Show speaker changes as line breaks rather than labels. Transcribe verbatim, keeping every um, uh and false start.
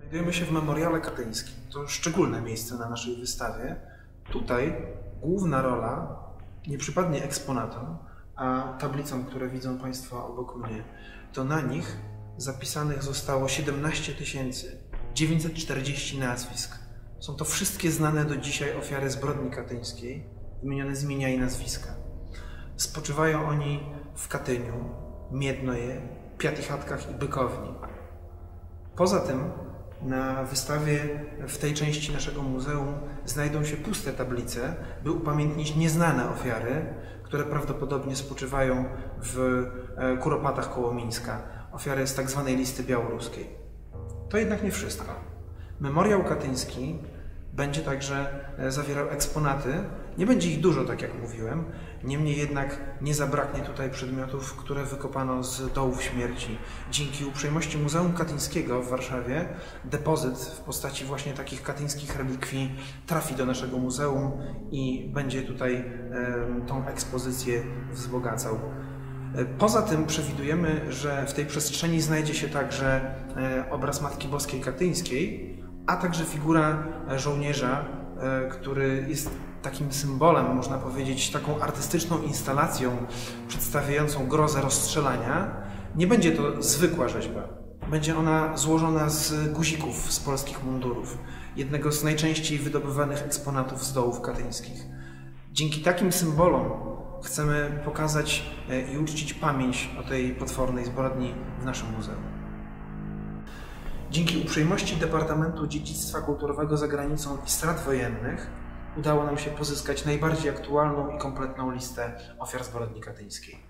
Znajdujemy się w Memoriale Katyńskim. To szczególne miejsce na naszej wystawie. Tutaj główna rola nie przypadnie eksponatom, a tablicom, które widzą Państwo obok mnie. To na nich zapisanych zostało siedemnaście tysięcy dziewięćset czterdzieści nazwisk. Są to wszystkie znane do dzisiaj ofiary zbrodni katyńskiej, wymienione z imienia i nazwiska. Spoczywają oni w Katyniu, Miednoje, Piatichatkach i Bykowni. Poza tym na wystawie w tej części naszego muzeum znajdą się puste tablice, by upamiętnić nieznane ofiary, które prawdopodobnie spoczywają w Kuropatach koło Mińska, ofiary z tak zwanej listy białoruskiej. To jednak nie wszystko. Memoriał Katyński będzie także zawierał eksponaty. Nie będzie ich dużo, tak jak mówiłem, niemniej jednak nie zabraknie tutaj przedmiotów, które wykopano z dołów śmierci. Dzięki uprzejmości Muzeum Katyńskiego w Warszawie depozyt w postaci właśnie takich katyńskich relikwii trafi do naszego muzeum i będzie tutaj e, tą ekspozycję wzbogacał. Poza tym przewidujemy, że w tej przestrzeni znajdzie się także obraz Matki Boskiej Katyńskiej, a także figura żołnierza, który jest takim symbolem, można powiedzieć, taką artystyczną instalacją przedstawiającą grozę rozstrzelania. Nie będzie to zwykła rzeźba. Będzie ona złożona z guzików z polskich mundurów, jednego z najczęściej wydobywanych eksponatów z dołów katyńskich. Dzięki takim symbolom chcemy pokazać i uczcić pamięć o tej potwornej zbrodni w naszym muzeum. Dzięki uprzejmości Departamentu Dziedzictwa Kulturowego za Granicą i Strat Wojennych udało nam się pozyskać najbardziej aktualną i kompletną listę ofiar zbrodni katyńskiej.